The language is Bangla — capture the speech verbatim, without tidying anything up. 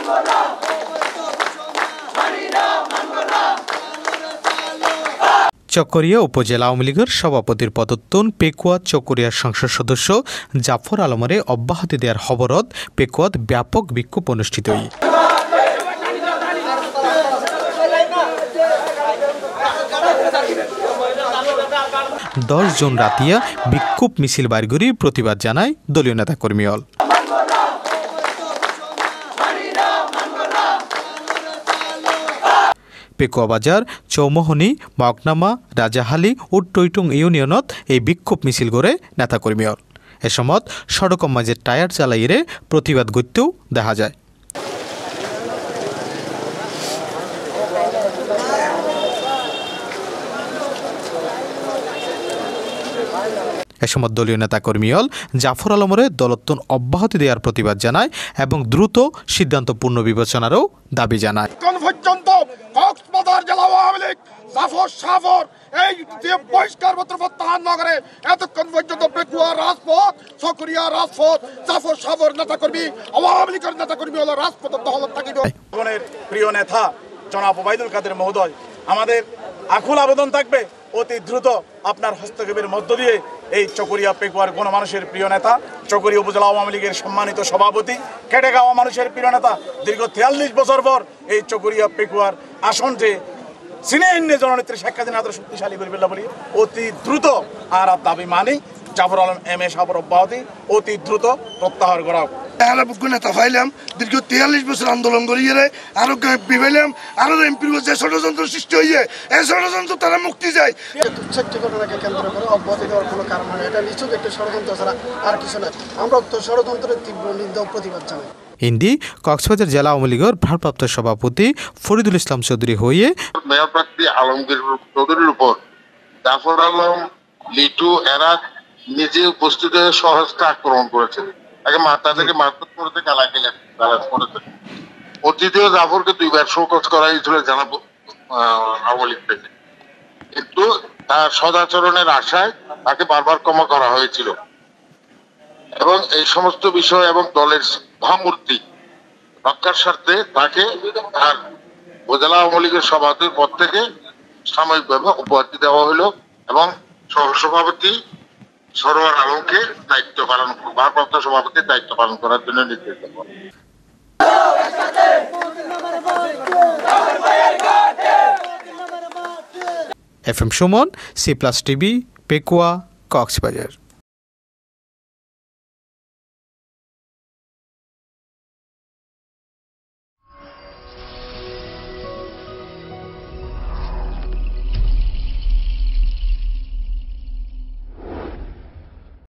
চকরিয়া উপজেলা আওয়ামী লীগের সভাপতির পদত্যাগ পেকুয়া চকরিয়ার সংসদ সদস্য জাফর আলমরে অব্যাহতি দেওয়ার খবরত পেকুয়াত ব্যাপক বিক্ষোভ অনুষ্ঠিত হয়। দশ জুন রাতিয়া বিক্ষোভ মিছিল বাইর করে প্রতিবাদ জানায় দলীয় নেতাকর্মী হল। পেকুয়া বাজার, চৌমোহনী, মগনামা, রাজাহালি ও টৈটুং ইউনিয়নত এই বিক্ষোভ মিছিল করে নেতাকর্মী হল। এ সময় সড়ক মাঝে টায়ার চালাইয়ে প্রতিবাদ করতেও দেখা যায়। এ সময় দলীয় নেতাকর্মী হল জাফর আলমরে দলত্বন অব্যাহতি দেওয়ার প্রতিবাদ জানায় এবং দ্রুত সিদ্ধান্ত পূর্ণ বিবেচনারও দাবি জানায়। কক্সবাজার জেলা আওয়ামী লীগ জাফর সাফর এই বহিষ্কার পত্র প্রত্যাহার না করে এতক্ষণ পর্যন্ত পেকুয়া রাজপথ, চকরিয়া রাজপথ, জাফর সাফর নেতাকর্মী, আওয়ামী লীগের নেতাকর্মী হলো রাজপথ দখল থাকিবে। প্রিয় নেতা জনাব ওবায়দুল কাদের মহোদয়, আমাদের আকুল আবেদন থাকবে অতি দ্রুত আপনার হস্তক্ষেপের মধ্য দিয়ে এই চকরিয়া পেকুয়ার গণমানুষের প্রিয় নেতা, চকরিয়া উপজেলা আওয়ামী লীগের সম্মানিত সভাপতি, খেটেগাঁওয়া মানুষের প্রিয় নেতা, দীর্ঘ তিয়াল্লিশ বছর পর এই চকরিয়া পেকুয়ার আসনটি সিনিয়র জননেত্রী শেখ হাসিনা শক্তিশালী করে ফেললা বলি অতি দ্রুত আর দাবি মানি জাফর আলম এম এ সাফর অব্যাহতি অতি দ্রুত প্রত্যাহার করা। নেতা পাইলাম দীর্ঘ তিয়াল্লিশ বছর আন্দোলন করিয়ে আরো এমপি পাইলাম, আরো এমপির যে ষড়যন্ত্র সৃষ্টি হইয়ে এই ষড়যন্ত্র তারা মুক্তি যায়। তুচ্ছাটি ঘটনাকে কেন্দ্র করে অব্যাহতি দেওয়ার কোনো কারণ হয় এটা নিছক একটা ষড়যন্ত্র ছাড়া আর কিছু নয়। আমরা তো ষড়যন্ত্রের তীব্র নিন্দা ও প্রতিবাদ জানাই। ইন্দি কক্সবাজার জেলা আওয়ামী লীগের ভারপ্রাপ্ত সভাপতি ফরিদুল ইসলাম চৌধুরী হয়ে মেয়র প্রার্থী আলমগীর চৌধুরীর উপর জাফর আলম, লিটু এরা নিজে উপস্থিত হয়ে সহজটা আক্রমণ করেছেন। আগে তাদেরকে মারধর করতে গালাগালি করেছে। অতীতেও জাফরকে দুইবার শোকজ করা হয়েছিল জানাবো আওয়ামী লীগ থেকে, কিন্তু তার সদাচরণের আশায় তাকে বারবার ক্ষমা করা হয়েছিল এবং এই সমস্ত বিষয় এবং দলের ভাবমূর্তি রক্ষার স্বার্থে তাকে আর উপজেলা আওয়ামী লীগের সভাপতির পদ থেকে সাময়িকভাবে অব্যাহতি দেওয়া হলো এবং সহসভাপতি সরোয়ার আলমকে দায়িত্ব পালন ভারপ্রাপ্ত সভাপতির দায়িত্ব পালন করার জন্য নির্দেশ দেওয়া। F M Suman, C plus TV, Pekua, Cox's Bazar.